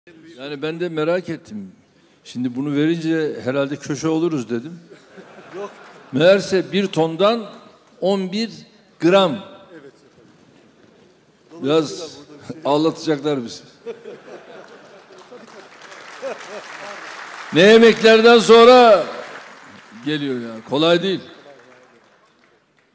Yani ben de merak ettim. Şimdi bunu verince herhalde köşe oluruz dedim. Yok. Meğerse 1 tondan 11 gram. Evet efendim. Biraz ağlatacaklar bizi. Ne yemeklerden sonra geliyor ya. Kolay değil.